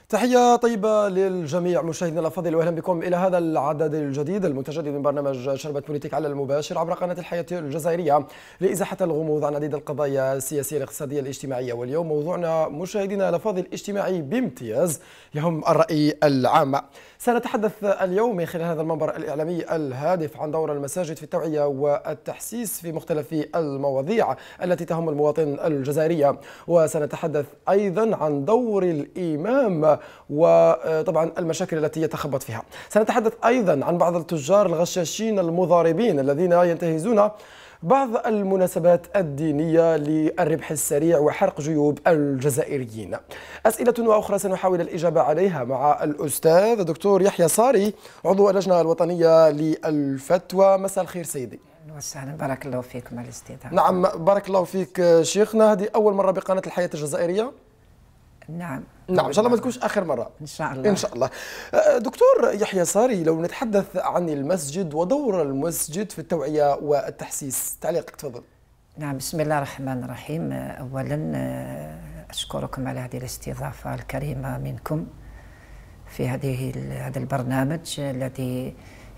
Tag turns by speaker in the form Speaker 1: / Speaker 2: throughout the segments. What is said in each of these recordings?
Speaker 1: تحية طيبة للجميع مشاهدينا الأفاضل، وأهلا بكم إلى هذا العدد الجديد المتجدد من برنامج شربة بوليتيك على المباشر عبر قناة الحياة الجزائرية لإزاحة الغموض عن عديد القضايا السياسية الاقتصادية الاجتماعية. واليوم موضوعنا مشاهدينا الأفاضل اجتماعي بامتياز يهم الرأي العام. سنتحدث اليوم من خلال هذا المنبر الإعلامي الهادف عن دور المساجد في التوعية والتحسيس في مختلف المواضيع التي تهم المواطن الجزائري، وسنتحدث أيضا عن دور الإمام وطبعا المشاكل التي يتخبط فيها. سنتحدث أيضا عن بعض التجار الغشاشين المضاربين الذين ينتهزون بعض المناسبات الدينية للربح السريع وحرق جيوب الجزائريين. أسئلة وأخرى سنحاول الإجابة عليها مع الأستاذ دكتور يحيى صاري عضو اللجنة الوطنية للفتوى. مساء الخير سيدي.
Speaker 2: وسهلا، بارك الله فيكم على الاستضافة.
Speaker 1: نعم بارك الله فيك شيخنا. هذه أول مرة بقناة الحياة الجزائرية؟
Speaker 2: نعم
Speaker 1: إن شاء الله ما تكونش آخر مرة
Speaker 2: إن شاء الله.
Speaker 1: إن شاء الله. دكتور يحيى صاري، لو نتحدث عن المسجد ودور المسجد في التوعية والتحسيس، تعليقك تفضل.
Speaker 2: نعم، بسم الله الرحمن الرحيم. أولا أشكركم على هذه الاستضافة الكريمة منكم في هذا البرنامج الذي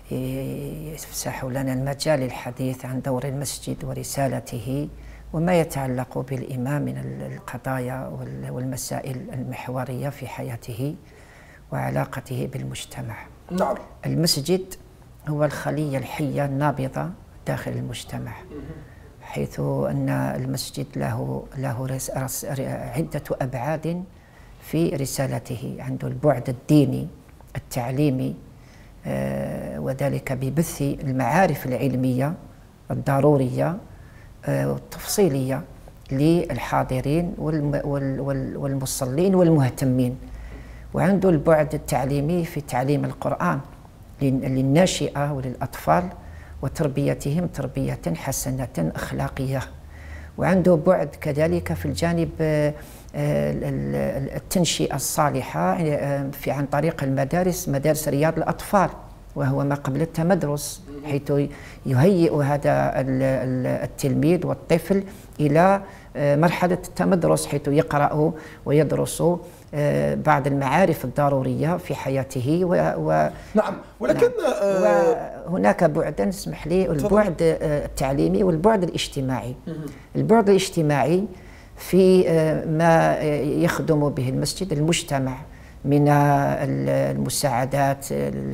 Speaker 2: يفسح لنا المجال للحديث عن دور المسجد ورسالته وما يتعلق بالإمام من القضايا والمسائل المحورية في حياته وعلاقته بالمجتمع.
Speaker 1: نعم.
Speaker 2: المسجد هو الخلية الحية النابضة داخل المجتمع، حيث أن المسجد له عدة أبعاد في رسالته. عنده البعد الديني التعليمي، وذلك ببث المعارف العلمية الضرورية والتفصيلية للحاضرين والمصلين والمهتمين. وعنده البعد التعليمي في تعليم القرآن للناشئة وللأطفال وتربيتهم تربية حسنة أخلاقية. وعنده بعد كذلك في الجانب التنشئة الصالحة عن طريق مدارس رياض الأطفال، وهو ما قبل التمدرس، حيث يهيئ هذا التلميذ والطفل إلى مرحلة التمدرس، حيث يقرأ ويدرس بعض المعارف الضرورية في حياته.
Speaker 1: نعم، ولكن
Speaker 2: وهناك بعدا، اسمح لي، البعد التعليمي والبعد الاجتماعي. البعد الاجتماعي في ما يخدم به المسجد المجتمع من المساعدات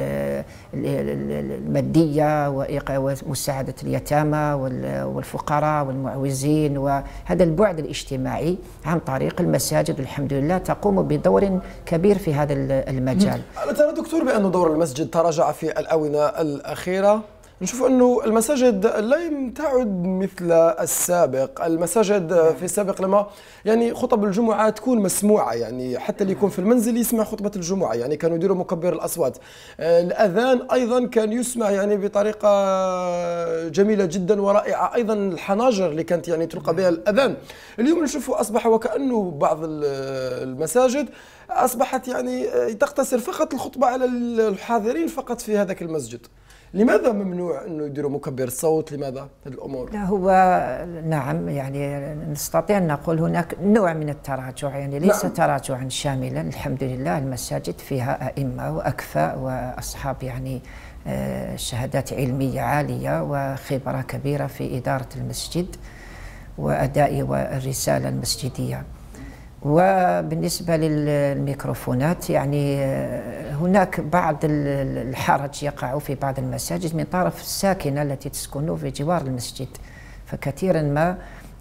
Speaker 2: المادية ومساعدة اليتامى والفقراء والمعوزين، وهذا البعد الاجتماعي عن طريق المساجد الحمد لله تقوم بدور كبير في هذا المجال.
Speaker 1: ترى دكتور بأن دور المسجد تراجع في الآونة الأخيرة؟ نشوف أنه المساجد لم تعد مثل السابق. المساجد في السابق لما خطب الجمعة تكون مسموعة، حتى اللي يكون في المنزل يسمع خطبة الجمعة، كانوا يديروا مكبر الأصوات. الأذان أيضا كان يسمع بطريقة جميلة جدا ورائعة. أيضا الحناجر اللي كانت تلقى بها الأذان. اليوم نشوفه أصبح وكأنه بعض المساجد أصبحت تقتصر فقط الخطبة على الحاضرين فقط في هذاك المسجد. لماذا ممنوع أنه يديروا مكبر الصوت؟ لماذا هذه الأمور؟
Speaker 2: لا، هو نعم، نستطيع أن نقول هناك نوع من التراجع، ليس نعم. تراجعا شاملا. الحمد لله المساجد فيها أئمة وأكفاء وأصحاب شهادات علمية عالية وخبرة كبيرة في إدارة المسجد وأداء والرسالة المسجدية. وبالنسبة للميكروفونات هناك بعض الحرج يقع في بعض المساجد من طرف الساكنة التي تسكن في جوار المسجد، فكثيرا ما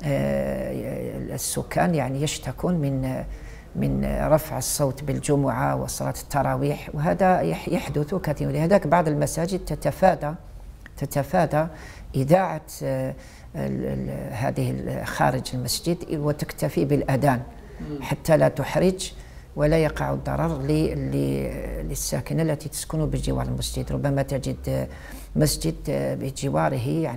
Speaker 2: السكان يشتكون من رفع الصوت بالجمعة وصلاة التراويح، وهذا يحدث كثيرا. لهذا بعض المساجد تتفادى إذاعة هذه خارج المسجد وتكتفي بالأذان حتى لا تحرج ولا يقع الضرر للساكنة التي تسكن بجوار المسجد. ربما تجد مسجد بجواره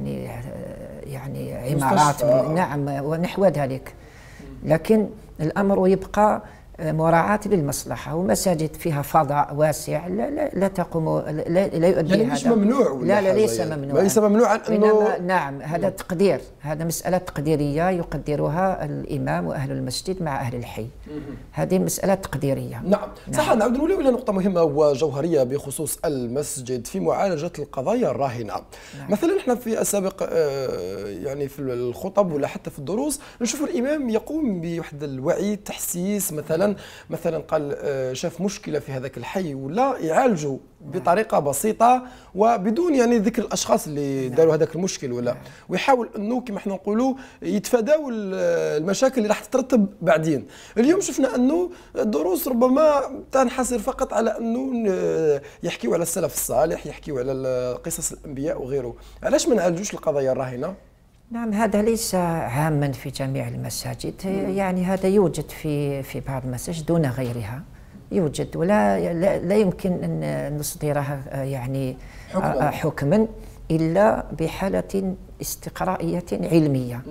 Speaker 2: عمارات نعم ونحو ذلك، لكن الأمر يبقى مراعاة للمصلحة. ومساجد فيها فضاء واسع لا تقوم لا يؤدي هذا.
Speaker 1: مش ممنوع؟
Speaker 2: لا ليس ممنوع.
Speaker 1: ليس ممنوعا انه
Speaker 2: نعم، هذا تقدير، هذا مسألة تقديرية يقدرها الإمام وأهل المسجد مع أهل الحي. هذه مسألة تقديرية.
Speaker 1: نعم صح. نعود نولي إلى نقطة مهمة وجوهرية بخصوص المسجد في معالجة القضايا الراهنة. مثلا احنا في السابق يعني في الخطب ولا حتى في الدروس نشوف الإمام يقوم بوحد الوعي تحسيس، مثلا قال شاف مشكلة في هذاك الحي ولا يعالجه بطريقة بسيطة وبدون يعني ذكر الأشخاص اللي داروا هذاك المشكل ولا، ويحاول أنه كما احنا نقولوا يتفاداو المشاكل اللي راح تترتب بعدين. اليوم شفنا أنه الدروس ربما تنحصر فقط على أنه يحكيوا على السلف الصالح، يحكيوا على قصص الأنبياء وغيره. علاش ما نعالجوش القضايا الراهنة؟
Speaker 2: نعم، هذا ليس عاما في جميع المساجد، يعني هذا يوجد في بعض المساجد دون غيرها، يوجد ولا يمكن أن نصدرها يعني حكما إلا بحالة استقرائية علمية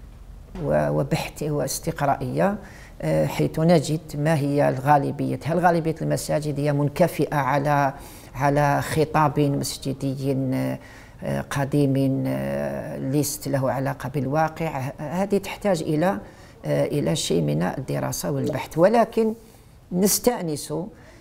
Speaker 2: وبحث واستقرائية، حيث نجد ما هي الغالبية. هل غالبية المساجد هي منكفئة على خطاب مسجدي قديم ليست له علاقة بالواقع؟ هذه تحتاج إلى شيء من الدراسة والبحث، ولكن نستأنس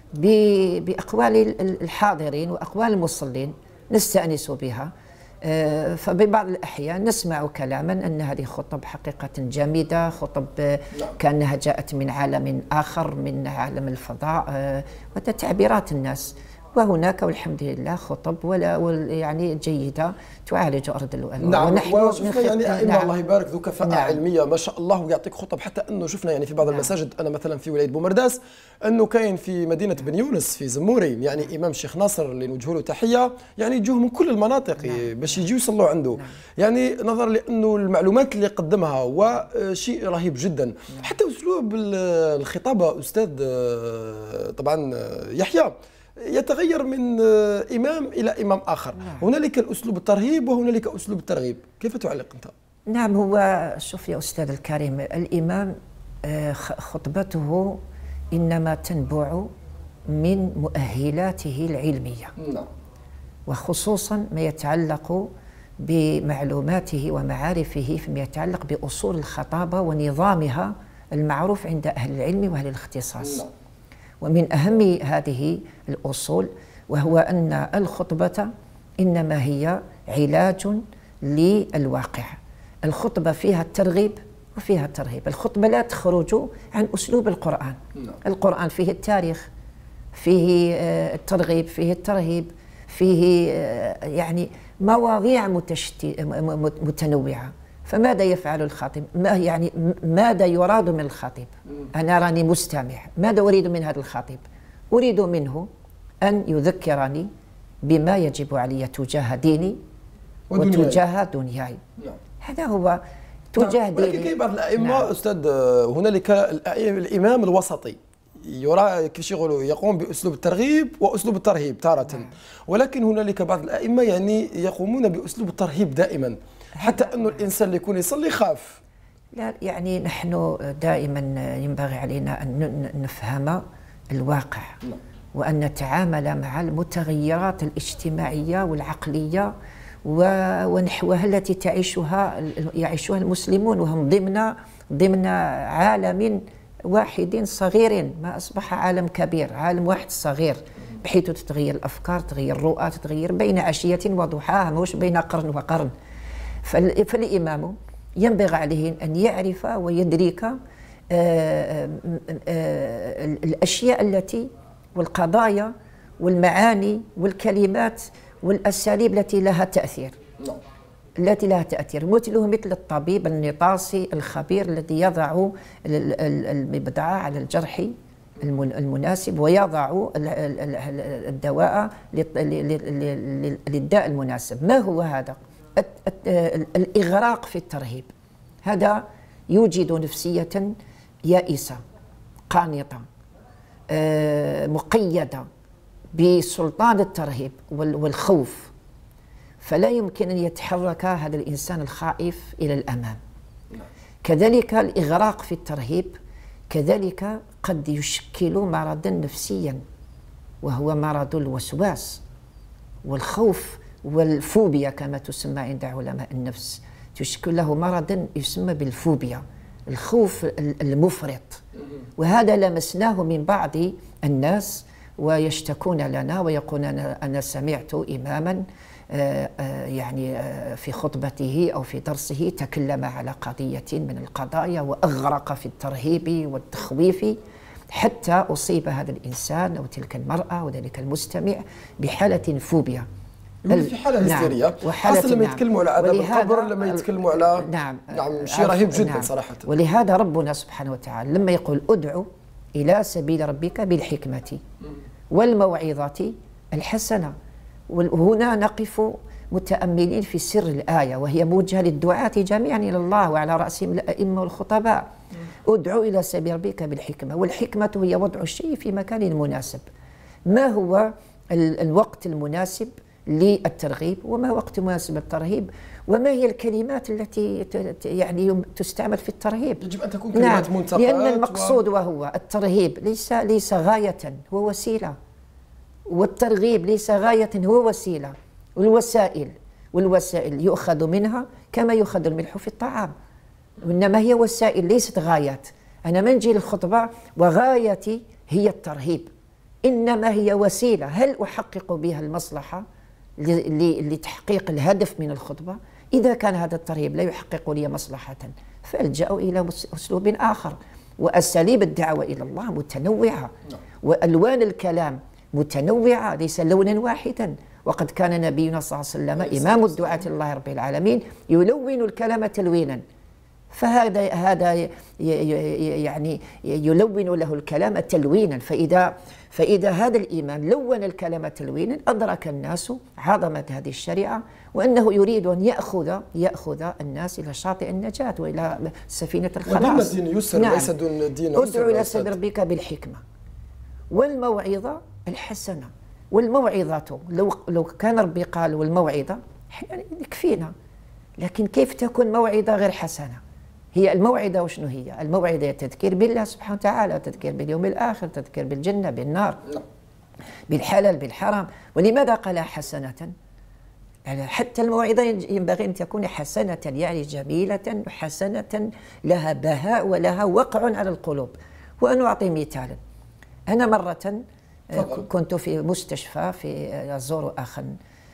Speaker 2: بأقوال الحاضرين وأقوال المصلين، نستأنس بها. فببعض الأحيان نسمع كلاما أن هذه خطب حقيقة جامدة، خطب كأنها جاءت من عالم آخر، من عالم الفضاء، وتعبيرات الناس. وهناك والحمد لله خطب يعني جيدة تعالج أرض الواقع.
Speaker 1: نعم، وشفنا يعني أئمة الله يبارك ذو كفاءة علمية ما شاء الله ويعطيك خطب، حتى أنه شفنا يعني في بعض المساجد. أنا مثلا في ولاية بومرداس أنه كاين في مدينة بن يونس في زموري يعني إمام الشيخ ناصر اللي نوجه له تحية، يعني يجوه من كل المناطق باش يجيو يصلوا عنده، يعني نظرا لأنه المعلومات اللي قدمها وشيء رهيب جدا. حتى أسلوب الخطابة أستاذ طبعا يحيى يتغير من إمام إلى إمام آخر. هنالك الأسلوب الترهيب وهنالك أسلوب الترغيب، كيف تعلق أنت؟
Speaker 2: نعم، هو شوف يا أستاذ الكريم، الإمام خطبته إنما تنبع من مؤهلاته العلمية، وخصوصا ما يتعلق بمعلوماته ومعارفه فيما يتعلق بأصول الخطابة ونظامها المعروف عند أهل العلم وأهل الاختصاص. ومن أهم هذه الأصول وهو أن الخطبة إنما هي علاج للواقع. الخطبة فيها الترغيب وفيها الترهيب. الخطبة لا تخرج عن أسلوب القرآن. القرآن فيه التاريخ، فيه الترغيب، فيه الترهيب، فيه يعني مواضيع متنوعة. فماذا يفعل الخاطب؟ ماذا يراد من الخاطب؟ أنا راني مستمع، ماذا أريد من هذا الخاطب؟ أريد منه أن يذكرني بما يجب علي تجاه ديني وتجاه دنياي. هذا هو تجاه ديني.
Speaker 1: ولكن كاين بعض الأئمة أستاذ، هنالك الإمام الوسطي يرى كيفاش يقولوا يقوم بأسلوب الترغيب وأسلوب الترهيب تارة، ولكن هنالك بعض الأئمة يعني يقومون بأسلوب الترهيب دائما، حتى أنه الإنسان اللي يكون يصلي يخاف.
Speaker 2: لا يعني نحن دائما ينبغي علينا أن نفهم الواقع وأن نتعامل مع المتغيرات الاجتماعية والعقلية ونحوها التي يعيشها المسلمون، وهم ضمن عالم واحد صغير، ما أصبح عالم كبير، عالم واحد صغير، بحيث تتغير الأفكار، تتغير الرؤى، تتغير بين عشية وضحاها، مش بين قرن وقرن. فالإمام ينبغي عليه أن يعرف ويدرك الأشياء التي والقضايا والمعاني والكلمات والأساليب التي لها تأثير، مثل الطبيب النطاسي الخبير الذي يضع المبدع على الجرح المناسب ويضع الدواء للداء المناسب. ما هو هذا؟ الإغراق في الترهيب، هذا يوجد نفسية يائسة قانطة مقيدة بسلطان الترهيب والخوف، فلا يمكن أن يتحرك هذا الإنسان الخائف إلى الأمام. كذلك الإغراق في الترهيب كذلك قد يشكل مرضا نفسيا، وهو مرض الوسواس والخوف والفوبيا كما تسمى عند علماء النفس، تشكل له مرضا يسمى بالفوبيا، الخوف المفرط، وهذا لمسناه من بعض الناس ويشتكون لنا ويقولون أنا سمعت إماما يعني في خطبته أو في درسه تكلم على قضية من القضايا وأغرق في الترهيب والتخويف حتى أصيب هذا الإنسان أو تلك المرأة أو ذلك المستمع بحالة فوبيا،
Speaker 1: في حالة هستيرية، خاصة لما يتكلموا على عذاب القبر، لما يتكلموا على نعم شيء رهيب جدا صراحة.
Speaker 2: ولهذا ربنا سبحانه وتعالى لما يقول ادعو إلى سبيل ربك بالحكمة والموعظة الحسنة، وهنا نقف متأملين في سر الآية وهي موجهة للدعاة جميعا إلى الله وعلى رأسهم الأئمة والخطباء. ادعو إلى سبيل ربك بالحكمة، والحكمة هي وضع الشيء في مكان مناسب. ما هو الوقت المناسب للترغيب وما وقت مناسب للترهيب، وما هي الكلمات التي يعني تستعمل في الترهيب؟
Speaker 1: يجب أن تكون كلمات منتقاه،
Speaker 2: لأن المقصود وهو الترهيب ليس غاية، هو وسيلة، والترغيب ليس غاية، هو وسيلة. والوسائل يؤخذ منها كما يؤخذ الملح في الطعام، وإنما هي وسائل ليست غايات. أنا ما نجي للخطبة وغايتي هي الترهيب، إنما هي وسيلة. هل أحقق بها المصلحة لتحقيق الهدف من الخطبة؟ إذا كان هذا الترهيب لا يحقق لي مصلحة فألجأ إلى أسلوب آخر. وأساليب الدعوة إلى الله متنوعة، وألوان الكلام متنوعة، ليس لونا واحدا. وقد كان نبينا صلى الله عليه وسلم إمام الدعاة الله رب العالمين يلون الكلام تلوينا، فهذا يعني يلون له الكلام تلوينا. فإذا هذا الإمام لون الكلام تلوينا أدرك الناس عظمة هذه الشريعة، وأنه يريد أن يأخذ الناس إلى شاطئ النجاة وإلى سفينة الخلاص.
Speaker 1: دين يسر ليس دون دين عسر.
Speaker 2: ادعو إلى سبيل ربك بالحكمة والموعظة الحسنة. والموعظة لو كان ربي قال والموعظة يعني يكفينا، لكن كيف تكون موعظة غير حسنة؟ هي الموعظة وشنو هي؟ الموعظة تذكير بالله سبحانه وتعالى، تذكير باليوم الآخر، تذكير بالجنة بالنار، بالحلال بالحرام. ولماذا قال حسنة؟ يعني حتى الموعظة ينبغي أن تكون حسنة، يعني جميلة حسنة لها بهاء ولها وقع على القلوب. وأنا أعطي مثالا. أنا مرة كنت في مستشفى أزور أخا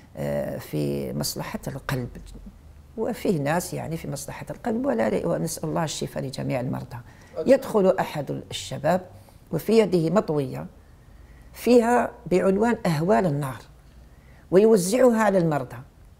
Speaker 2: في مصلحة القلب، وفيه ناس يعني في مصلحة القلب ونسأل الله الشفاء لجميع المرضى. يدخل أحد الشباب وفي يده مطوية فيها بعنوان أهوال النار ويوزعها على المرضى،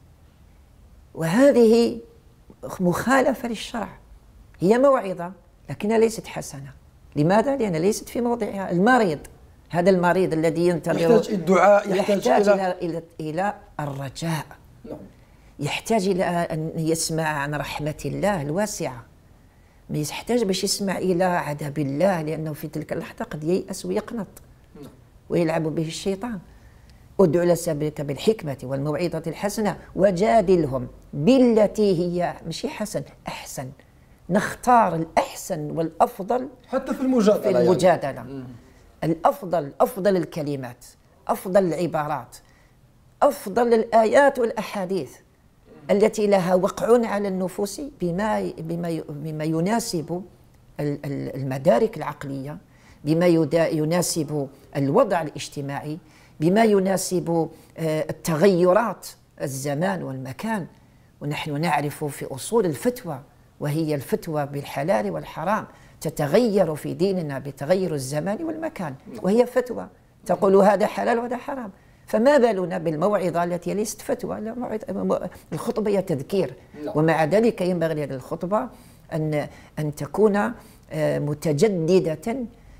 Speaker 2: وهذه مخالفة للشرع. هي موعظة لكنها ليست حسنة. لماذا؟ لأنها ليست في موضعها. المريض، هذا المريض الذي ينتظر
Speaker 1: يحتاج الدعاء،
Speaker 2: يحتاج إلى الرجاء، يحتاج إلى أن يسمع عن رحمة الله الواسعة، ما يحتاج باش يسمع إلى عذاب الله، لأنه في تلك اللحظة قد ييأس ويقنط ويلعب به الشيطان. ادعو إلى سبيلك بالحكمة والموعظة الحسنة وجادلهم بالتي هي ماشي حسن، أحسن. نختار الأحسن والأفضل
Speaker 1: حتى في المجادلة
Speaker 2: يعني. أفضل الكلمات، أفضل العبارات، أفضل الآيات والأحاديث التي لها وقع على النفوس بما يناسب المدارك العقلية، بما يناسب الوضع الاجتماعي، بما يناسب التغيرات الزمان والمكان. ونحن نعرف في أصول الفتوى، وهي الفتوى بالحلال والحرام تتغير في ديننا بتغير الزمان والمكان، وهي فتوى تقول هذا حلال وهذا حرام. فما بالنا بالموعظة التي ليست فتوى؟ الخطبة هي تذكير، ومع ذلك ينبغي لهذه الخطبة أن تكون متجددة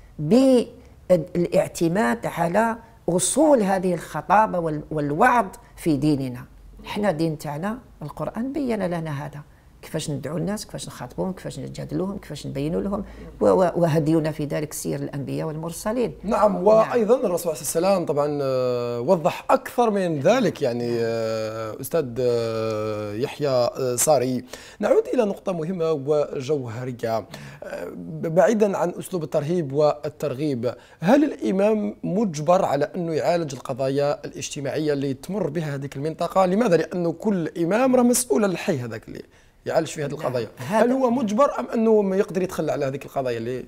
Speaker 2: بالاعتماد على أصول هذه الخطابة والوعظ في ديننا. احنا دين تاعنا القرآن بين لنا هذا، كيفاش ندعو الناس، كيفاش نخاطبوهم، كيفاش نجادلوهم، كيفاش نبينوا لهم، وهدينا في ذلك سير الأنبياء والمرسلين.
Speaker 1: نعم. وأيضا الرسول صلى الله عليه وسلم طبعا وضح أكثر من ذلك. يعني أستاذ يحيى صاري، نعود إلى نقطة مهمة وجوهرية بعيدا عن أسلوب الترهيب والترغيب. هل الإمام مجبر على أنه يعالج القضايا الاجتماعية اللي تمر بها هذه المنطقة؟ لماذا؟ لأنه كل إمام راه مسؤول عن الحي هذاك اللي يعالج في هذه القضايا. هل هو مجبر أم أنه يقدر يتخلى على هذه القضايا اللي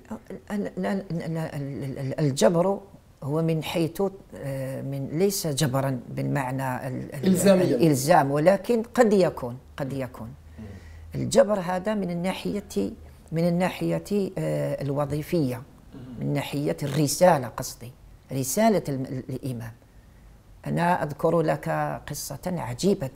Speaker 2: الجبر هو من حيث ليس جبرا بالمعنى الإلزام، ولكن قد يكون الجبر هذا من الناحية الوظيفية، من ناحية الرسالة، قصدي رسالة الإمام. أنا أذكر لك قصة عجيبة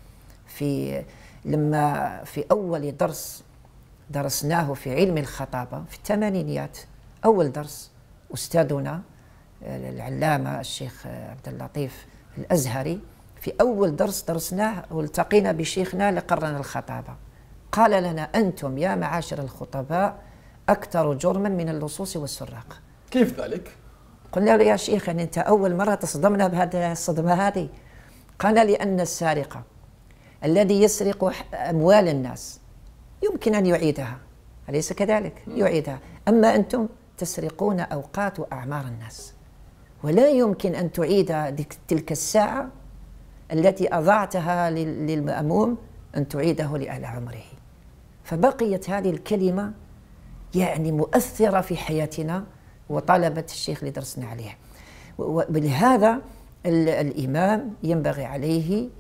Speaker 2: لما في أول درس درسناه في علم الخطابة في الثمانينيات، أول درس أستاذنا العلامة الشيخ عبد اللطيف الأزهري، في أول درس درسناه والتقينا بشيخنا لقرن الخطابة، قال لنا: أنتم يا معاشر الخطباء أكثر جرما من اللصوص والسراق.
Speaker 1: كيف ذلك؟
Speaker 2: قلنا له: يا شيخ يعني أنت أول مرة تصدمنا بهذه الصدمة هذه. قال: لأن السارق الذي يسرق أموال الناس يمكن أن يعيدها، أليس كذلك؟ يعيدها. أما أنتم تسرقون أوقات وأعمار الناس، ولا يمكن أن تعيد تلك الساعة التي أضعتها للمأموم أن تعيده لأهل عمره. فبقيت هذه الكلمة يعني مؤثرة في حياتنا وطلبة الشيخ اللي درسنا عليه. ولهذا الإمام ينبغي عليه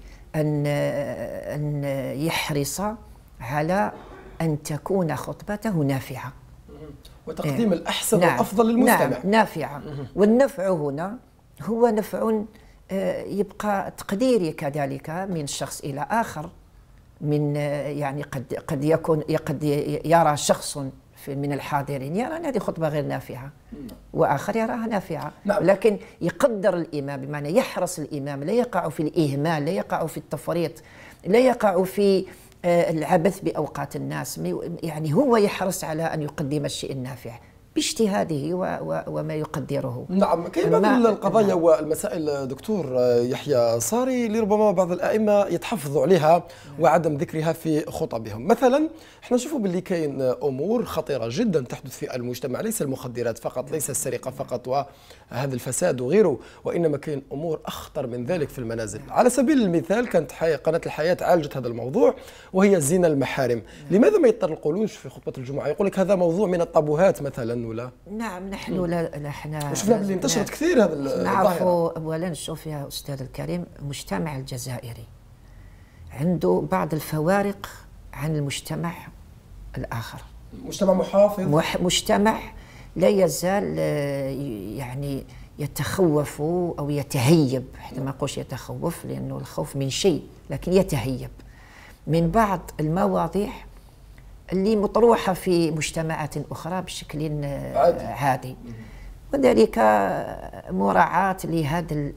Speaker 2: أن يحرص على أن تكون خطبته نافعة
Speaker 1: وتقديم الأحسن والأفضل للمستمع.
Speaker 2: نعم، نافعة. والنفع هنا هو نفع يبقى تقديري كذلك من شخص إلى آخر، من يعني قد يرى شخص من الحاضرين يرى أن هذه خطبة غير نافعة، وآخر يراها نافعة. لكن يقدر الإمام، بمعنى يحرص الإمام لا يقع في الإهمال، لا يقع في التفريط، لا يقع في العبث بأوقات الناس. يعني هو يحرص على أن يقدم الشيء النافع باجتهاده وما يقدره.
Speaker 1: نعم. كاين بعض القضايا والمسائل دكتور يحيى صاري لربما بعض الأئمة يتحفظوا عليها وعدم ذكرها في خطبهم. مثلا احنا نشوفوا باللي كاين أمور خطيرة جدا تحدث في المجتمع، ليس المخدرات فقط، ليس السرقة فقط وهذا الفساد وغيره، وإنما كاين أمور أخطر من ذلك في المنازل. على سبيل المثال كانت قناة الحياة عالجت هذا الموضوع، وهي زنا المحارم. لماذا ما يتطرقولوش في خطبة الجمعة؟ يقول لك هذا موضوع من الطابوهات مثلا ولا؟
Speaker 2: نعم. نحن
Speaker 1: وشفنا باللي انتشرت كثير هذا الظاهرة.
Speaker 2: نعرف أولا، شوف يا أستاذ الكريم، المجتمع الجزائري عنده بعض الفوارق عن المجتمع الآخر.
Speaker 1: مجتمع محافظ،
Speaker 2: مجتمع لا يزال يعني يتخوف أو يتهيب، حتى ما نقولش يتخوف لأنه الخوف من شيء، لكن يتهيب من بعض المواضيع اللي مطروحة في مجتمعات أخرى بشكل عادي. وذلك مراعاة لهذا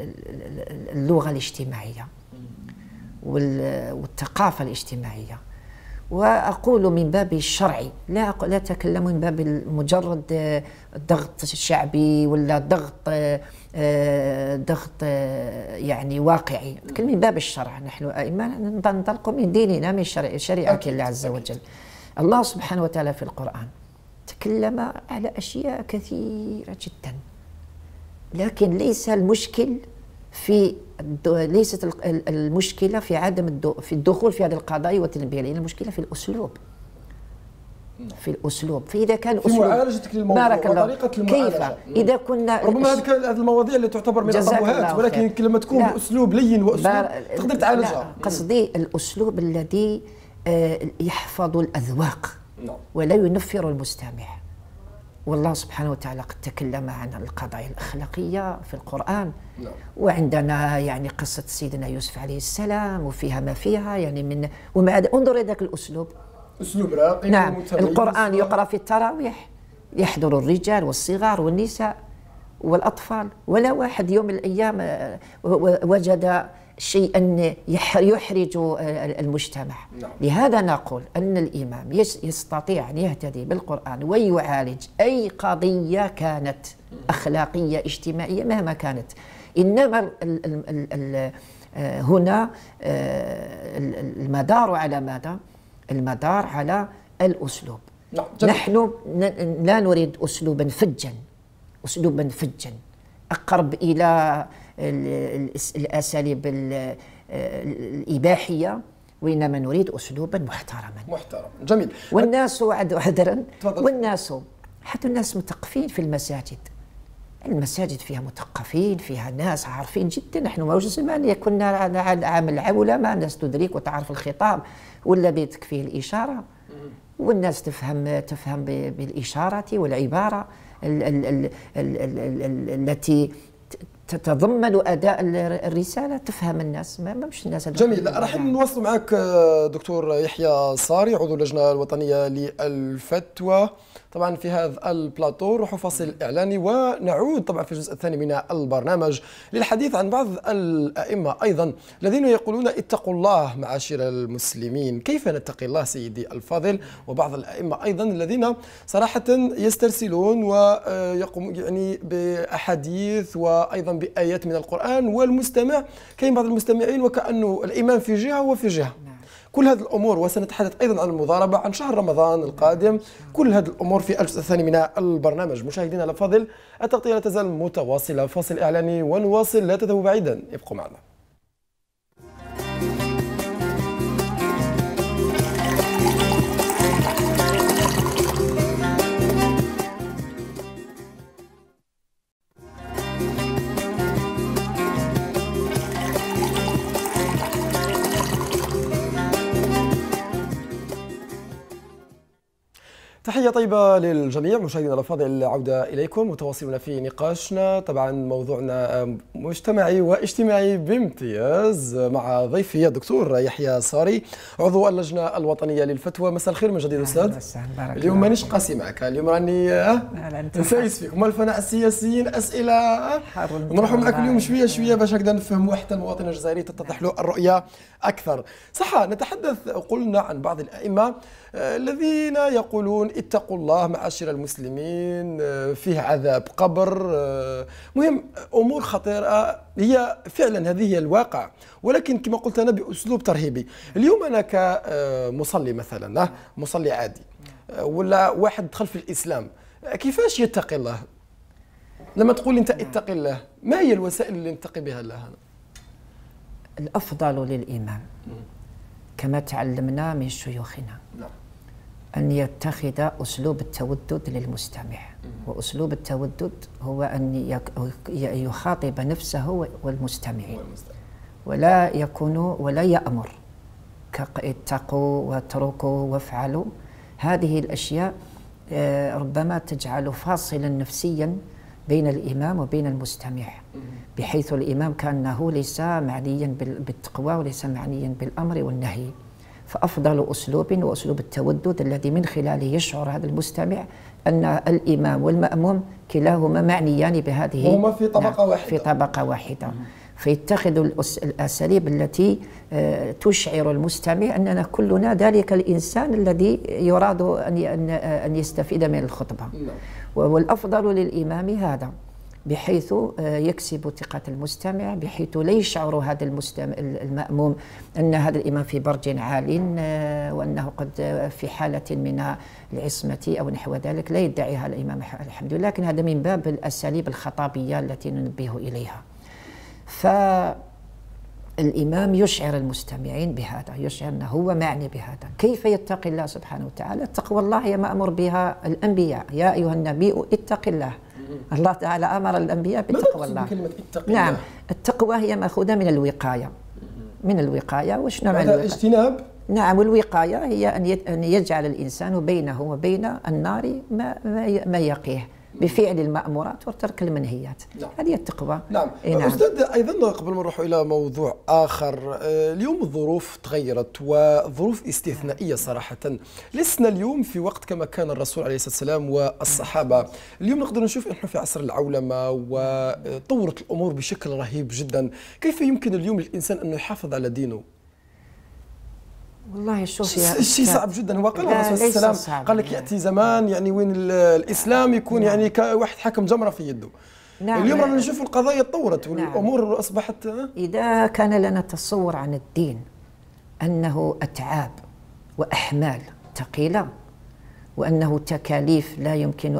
Speaker 2: اللغة الاجتماعية والثقافة الاجتماعية. وأقول من باب الشرعي، لا أتكلم من باب مجرد ضغط شعبي ولا ضغط يعني واقعي. أتكلم من باب الشرع. نحن أئمة ننطلق من ديننا، من شريعة الله عز وجل. الله سبحانه وتعالى في القرآن تكلم على أشياء كثيرة جدا، لكن ليست المشكلة في عدم في الدخول في هذه القضايا والتنبيه، لأن المشكلة في الأسلوب. فإذا كان
Speaker 1: في معالجتك للموضوع وطريقة المعالجة،
Speaker 2: كيف إذا كنا
Speaker 1: ربما هذه المواضيع اللي تعتبر من الطابوهات، ولكن لما تكون بأسلوب لين وأسلوب تقدر تعالجها.
Speaker 2: قصدي الأسلوب الذي يحفظ الأذواق ولا ينفر المستمع. والله سبحانه وتعالى قد تكلم عن القضايا الأخلاقية في القرآن. وعندنا يعني قصة سيدنا يوسف عليه السلام وفيها ما فيها، يعني ومع انظر ذاك الأسلوب،
Speaker 1: أسلوب راقي.
Speaker 2: نعم. القرآن يقرأ في التراويح، يحضر الرجال والصغار والنساء والأطفال، ولا واحد يوم من الأيام وجد شيئا يحرج المجتمع. لهذا نقول أن الإمام يستطيع أن يهتدي بالقرآن ويعالج أي قضية كانت أخلاقية اجتماعية مهما كانت. إنما هنا المدار على ماذا؟ المدار على الأسلوب. نحن لا نريد أسلوبا فجا أقرب إلى الأساليب الإباحية وإنما نريد أسلوبا محترما.
Speaker 1: جميل.
Speaker 2: والناس عذرا، والناس حتى الناس مثقفين في المساجد. المساجد فيها مثقفين، فيها ناس عارفين جدا. نحن موجود زمان كنا عام العولة ما الناس تدرك وتعرف الخطاب، ولا بتكفيه الإشارة، والناس تفهم بالإشارة والعبارة التي تتضمن أداء الرسالة، تفهم الناس ما مش الناس.
Speaker 1: جميل. راح نواصل معك دكتور يحيى صاري، عضو اللجنة الوطنية للفتوى طبعا في هذا البلاطو. نروح فاصل إعلاني ونعود طبعا في الجزء الثاني من البرنامج للحديث عن بعض الأئمة أيضا الذين يقولون اتقوا الله معاشر المسلمين. كيف نتقي الله سيدي الفاضل؟ وبعض الأئمة أيضا الذين صراحة يسترسلون ويقوم يعني بأحاديث وأيضا بآيات من القرآن، والمستمع كاين بعض المستمعين وكأنه الإمام في جهة وفي جهة. كل هذه الأمور، وسنتحدث أيضا عن المضاربة، عن شهر رمضان القادم، كل هذه الأمور في الجزء الثاني من البرنامج. مشاهدينا الأفاضل، التغطية لا تزال متواصلة. فاصل إعلاني ونواصل، لا تذهبوا بعيدا، ابقوا معنا. تحية طيبة للجميع مشاهدينا الأفاضل، العودة إليكم متواصلون في نقاشنا. طبعا موضوعنا مجتمعي واجتماعي بامتياز مع ضيفي الدكتور يحيى صاري، عضو اللجنة الوطنية للفتوى. مساء الخير من جديد أستاذ. اليوم مانيش قاسي معك، اليوم راني فايز فيك. هما الفناء السياسيين أسئلة نروحوا معك اليوم شوية شوية باش هكذا نفهموا حتى المواطن الجزائري تتضح له الرؤية أكثر. صح، نتحدث قلنا عن بعض الأئمة الذين يقولون اتقوا الله معاشر المسلمين، فيه عذاب قبر، مهم أمور خطيرة. هي فعلا هذه هي الواقع، ولكن كما قلت أنا بأسلوب ترهيبي. اليوم أنا كمصلي مثلا، مصلي عادي ولا واحد دخل في الإسلام، كيفاش يتقي الله؟ لما تقول أنت اتقي الله، ما هي الوسائل اللي نتقي بها الله؟
Speaker 2: الأفضل للإمام كما تعلمنا من شيوخنا أن يتخذ أسلوب التودد للمستمع. وأسلوب التودد هو أن يخاطب نفسه والمستمعين، ولا يأمر اتقوا واتركوا وافعلوا. هذه الأشياء ربما تجعل فاصلا نفسيا بين الإمام وبين المستمع، بحيث الإمام كأنه ليس معنيا بالتقوى وليس معنيا بالأمر والنهي. فأفضل أسلوب وأسلوب التودد الذي من خلاله يشعر هذا المستمع أن الإمام والمأموم كلاهما معنيان بهذه،
Speaker 1: هما في طبقة واحدة،
Speaker 2: في طبقة واحدة. فيتخذ الأساليب التي تشعر المستمع أننا كلنا ذلك الإنسان الذي يراد أن يستفيد من الخطبة. والأفضل للإمام هذا، بحيث يكسب ثقة المستمع، بحيث لا يشعر هذا المأموم أن هذا الإمام في برج عال وأنه قد في حالة من العصمة أو نحو ذلك. لا يدعيها الإمام الحمد لله، لكن هذا من باب الأساليب الخطابية التي ننبه إليها. فالإمام يشعر المستمعين بهذا، يشعر أنه هو معني بهذا. كيف يتقي الله سبحانه وتعالى؟ تقوى الله هي ما أمر بها الأنبياء، يا أيها النبي اتق الله. الله تعالى أمر الأنبياء بتقوى الله. نعم، التقوى هي مأخوذة من الوقاية، من الوقاية. وش نوع الوقاية؟
Speaker 1: اجتناب.
Speaker 2: نعم، والوقاية هي أن يجعل الإنسان بينه وبين النار ما يقيه بفعل المأمورات وترك المنهيات.
Speaker 1: نعم.
Speaker 2: هذه التقوى.
Speaker 1: نعم. نعم. أستاذ، أيضا قبل ما نروح إلى موضوع آخر، اليوم الظروف تغيرت وظروف استثنائية صراحة. لسنا اليوم في وقت كما كان الرسول عليه الصلاة والسلام والصحابة. اليوم نقدر نشوف إحنا في عصر العولمة وطورت الأمور بشكل رهيب جدا. كيف يمكن اليوم للإنسان أنه يحافظ على دينه؟
Speaker 2: والله شوف يا
Speaker 1: الشيء صعب جدا. هو قال الرسول صلى الله عليه وسلم، قال لك يأتي زمان يعني وين الإسلام يكون يعني كواحد حاكم جمرة في يده. نعم. اليوم رانا نشوف القضايا تطورت والأمور نعم. أصبحت.
Speaker 2: إذا كان لنا تصور عن الدين أنه أتعاب وأحمال ثقيلة، وأنه تكاليف لا يمكن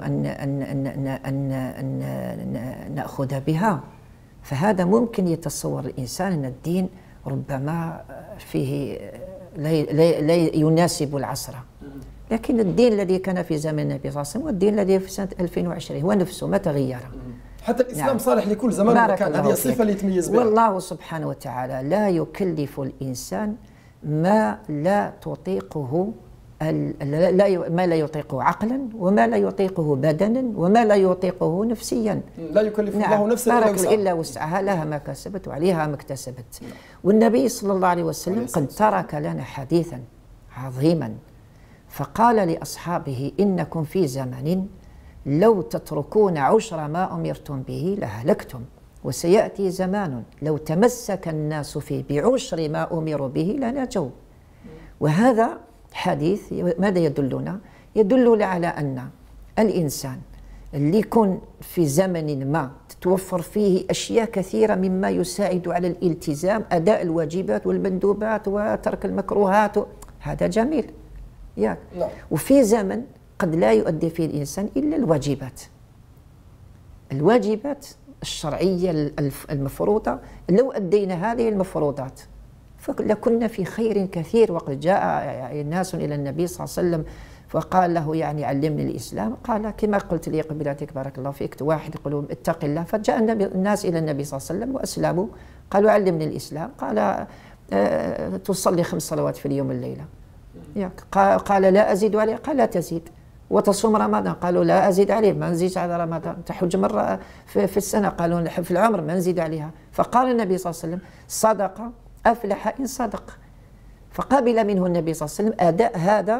Speaker 2: أن نأخذ بها، فهذا ممكن يتصور الإنسان أن الدين ربما فيه لا يناسب العصر. لكن الدين الذي كان في زمن النبي صلى الله عليه وسلم والدين الذي في سنة 2020 هو نفسه ما تغير.
Speaker 1: حتى الإسلام صالح لكل زمان ومكان، هذه الصفة اللي يتميز بها.
Speaker 2: والله سبحانه وتعالى لا يكلف الإنسان ما لا تطيقه ما لا يطيقه عقلا، وما لا يطيقه بدنا، وما لا يطيقه نفسيا.
Speaker 1: لا يكلف الله نفسا
Speaker 2: إلا وسعها، لها ما كسبت وعليها ما اكتسبت. والنبي صلى الله عليه وسلم قد ترك لنا حديثا عظيما، فقال لأصحابه: إنكم في زمن لو تتركون عشر ما أمرتم به لهلكتم، وسيأتي زمان لو تمسك الناس فيه بعشر ما أمروا به لنجوا. وهذا حديث ماذا يدلنا؟ يدل على أن الإنسان اللي يكون في زمن ما تتوفر فيه أشياء كثيرة مما يساعد على الالتزام، أداء الواجبات والمندوبات وترك المكروهات، هذا جميل ياك. وفي زمن قد لا يؤدي فيه الإنسان إلا الواجبات الشرعية المفروضة. لو أدينا هذه المفروضات فلكنا في خير كثير. وقد جاء ناس إلى النبي صلى الله عليه وسلم فقال له: يعني علمني الإسلام. قال: كما قلت لي قبلتك بارك الله فيك، واحد يقول اتق الله. فجاء الناس إلى النبي صلى الله عليه وسلم وأسلموا، قالوا: علمني الإسلام. قال: تصلي 5 صلوات في اليوم والليلة. قال: لا أزيد عليه. قال: لا تزيد. وتصوم رمضان. قالوا: لا أزيد عليه، ما نزيد على رمضان. تحج مرة في السنة. قالوا: في العمر ما نزيد عليها. فقال النبي صلى الله عليه وسلم: صدق أفلح إن صدق. فقبل منه النبي صلى الله عليه وسلم أداء هذا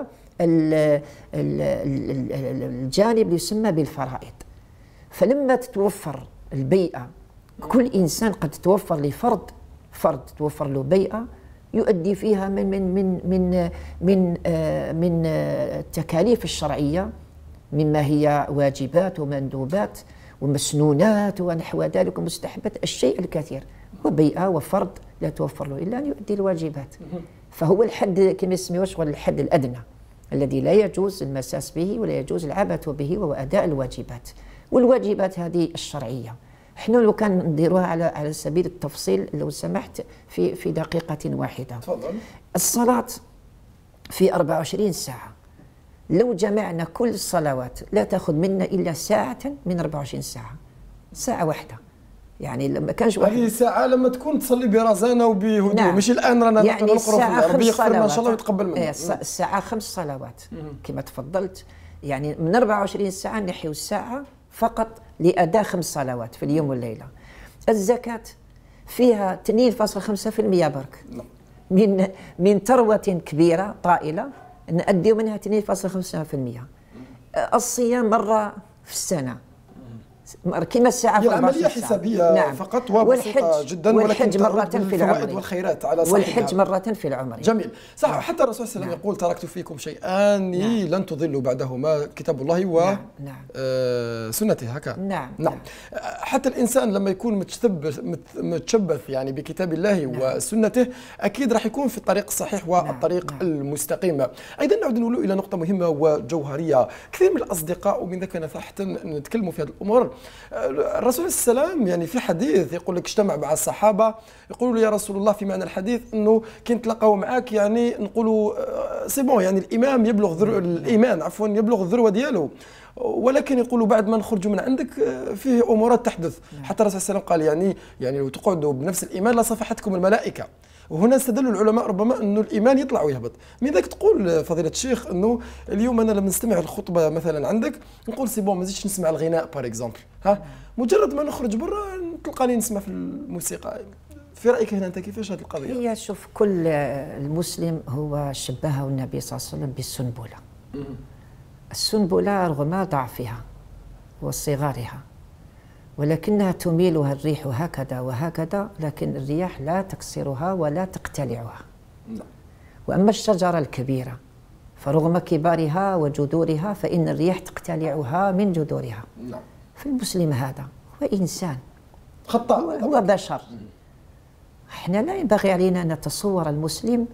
Speaker 2: الجانب اللي يسمى بالفرائض. فلما تتوفر البيئة، كل إنسان قد توفر لفرد توفر له بيئة يؤدي فيها من التكاليف الشرعية، مما هي واجبات ومندوبات ومسنونات ونحو ذلك ومستحبات، الشيء الكثير. وبيئة وفرد لا توفر له إلا أن يؤدي الواجبات. فهو الحد كما يسميه شغل الحد الأدنى الذي لا يجوز المساس به ولا يجوز العبث به، وهو أداء الواجبات. والواجبات هذه الشرعية احنا لو كان نديروها على سبيل التفصيل لو سمحت في دقيقة واحدة.
Speaker 1: تفضل.
Speaker 2: الصلاة في 24 ساعة، لو جمعنا كل الصلوات لا تأخذ منا إلا ساعة من 24 ساعة، ساعة واحدة. يعني لما كانش واحد
Speaker 1: هذه ساعة لما تكون تصلي برزانة وبهدوء. نعم. مش الآن رانا
Speaker 2: يعني
Speaker 1: نقرأ ربي يغفر لنا إن شاء الله ويتقبل منا.
Speaker 2: الساعة 5 صلوات كما تفضلت. يعني من 24 ساعة نحيو الساعة فقط لأداء 5 صلوات في اليوم والليلة. الزكاة فيها 2.5% برك من ثروة كبيرة طائلة نأدي منها 2.5%. الصيام مرة في السنة كما الساعة
Speaker 1: في عملية حسابية. نعم. فقط وبسيطة جدا،
Speaker 2: والحج مرة في العمر
Speaker 1: والخيرات على صحيح.
Speaker 2: والحج مرة في العمر.
Speaker 1: جميل. صح. نعم. حتى الرسول صلى الله عليه وسلم يقول: تركت فيكم شيئان لن تضلوا بعدهما، كتاب الله وسنته. هكذا.
Speaker 2: نعم.
Speaker 1: حتى الإنسان لما يكون متشبث يعني بكتاب الله وسنته أكيد راح يكون في الطريق الصحيح والطريق المستقيم. أيضا نعود نقول إلى نقطة مهمة وجوهرية. كثير من الأصدقاء ومن ذاك حتى نتكلموا في هذه الأمور. الرسول صلى الله عليه وسلم يعني في حديث يقول لك اجتمع مع الصحابة يقولوا له: يا رسول الله، في معنى الحديث أنه كي نتلاقاو معاك يعني نقولوا سي بون، يعني الإيمان يبلغ الذروة دياله، ولكن يقولوا بعد ما نخرجوا من عندك فيه أمورات تحدث. حتى الرسول صلى الله عليه وسلم قال يعني لو تقعدوا بنفس الإيمان لصفحتكم الملائكة. وهنا استدلوا العلماء ربما انه الايمان يطلع ويهبط. من ذاك تقول فضيله الشيخ انه اليوم انا لما نستمع الخطبه مثلا عندك نقول سي بون ما زيدش نسمع الغناء بار اكزومبل، مجرد ما نخرج برا تلقاني نسمع في الموسيقى. في رايك هنا انت كيفاش هذه القضيه؟
Speaker 2: هي شوف، كل المسلم هو شبهه النبي صلى الله عليه وسلم بالسنبله. السنبله رغم ضعفها وصغارها ولكنها تميلها الريح هكذا وهكذا، لكن الرياح لا تكسرها ولا تقتلعها. وأما الشجرة الكبيرة فرغم كبارها وجذورها فإن الرياح تقتلعها من جذورها. فالمسلم هذا هو إنسان خطاء، هو بشر. احنا لا ينبغي علينا أن نتصور المسلم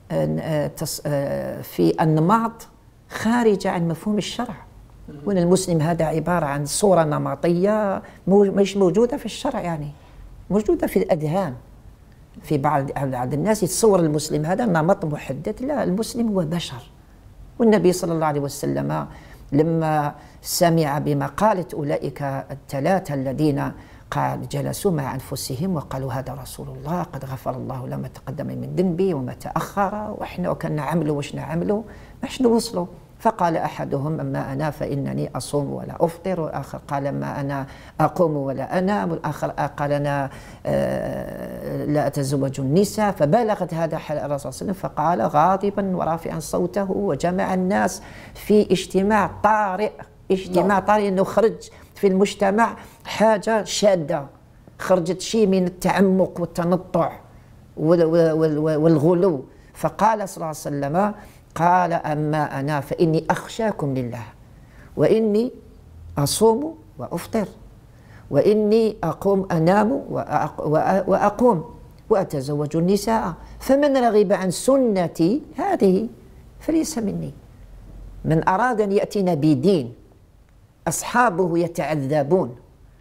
Speaker 2: في أنماط خارجة عن مفهوم الشرع. وأن المسلم هذا عبارة عن صورة نمطية مش موجودة في الشرع، يعني موجودة في الأذهان. في بعض الناس يتصور المسلم هذا نمط محدد، لا، المسلم هو بشر. والنبي صلى الله عليه وسلم لما سمع بما قالت أولئك الثلاثة الذين قال جلسوا مع أنفسهم وقالوا هذا رسول الله قد غفر الله له ما تقدم من ذنبي وما تأخر، وإحنا وكان نعمله واش نعمله باش نوصلوا. فقال أحدهم أما أنا فإنني أصوم ولا أفطر، والآخر قال ما أنا أقوم ولا أنام، والآخر قال أنا لا أتزوج النساء. فبلغت هذا حال الرسول صلى الله عليه وسلم فقال غاضبا ورافعا صوته وجمع الناس في اجتماع طارئ، اجتماع طارئ، أنه خرج في المجتمع حاجة شادة، خرجت شيء من التعمق والتنطع والغلو. فقال صلى الله عليه وسلم قال أما أنا فإني أخشاكم لله، وإني أصوم وأفطر، وإني أقوم أنام وأقوم وأتزوج النساء، فمن رغب عن سنتي هذه فليس مني. من أراد أن يأتينا بدين أصحابه يتعذبون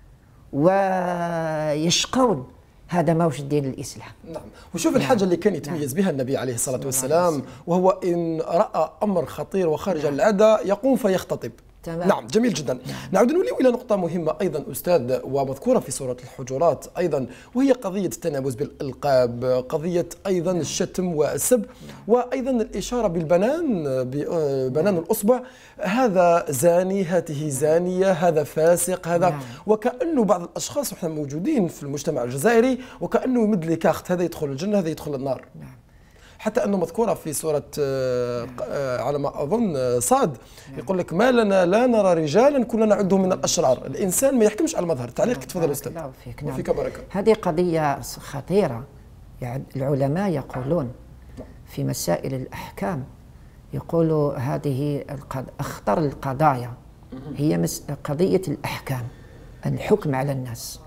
Speaker 2: ويشقون، هذا ما وش الدين الإسلام.
Speaker 1: نعم. وشوف الحاجة اللي كان يتميز بها النبي عليه الصلاة والسلام، وهو إن رأى أمر خطير وخارج العادة يقوم فيختصب. نعم، جميل جدا. نعود نولي إلى نقطة مهمة أيضا أستاذ ومذكورة في سورة الحجرات أيضا، وهي قضية التنابز بالألقاب، قضية أيضا الشتم والسب، وأيضا الإشارة بالبنان بنان الأصبع، هذا زاني، هذه زانية، هذا فاسق، هذا وكأنه بعض الأشخاص وإحنا موجودين في المجتمع الجزائري وكأنه يمد لي كاخت، هذا يدخل الجنة هذا يدخل النار. حتى أنه مذكورة في سورة على ما أظن صاد، يقول لك ما لنا لا نرى رجالا كنا نعدهم من الأشرار. الإنسان ما يحكمش على المظهر. تعليق تفضل أستاذ. وفيك بركة.
Speaker 2: هذه قضية خطيرة. يعني العلماء يقولون في مسائل الأحكام، يقولوا هذه أخطر القضايا هي قضية الأحكام، الحكم على الناس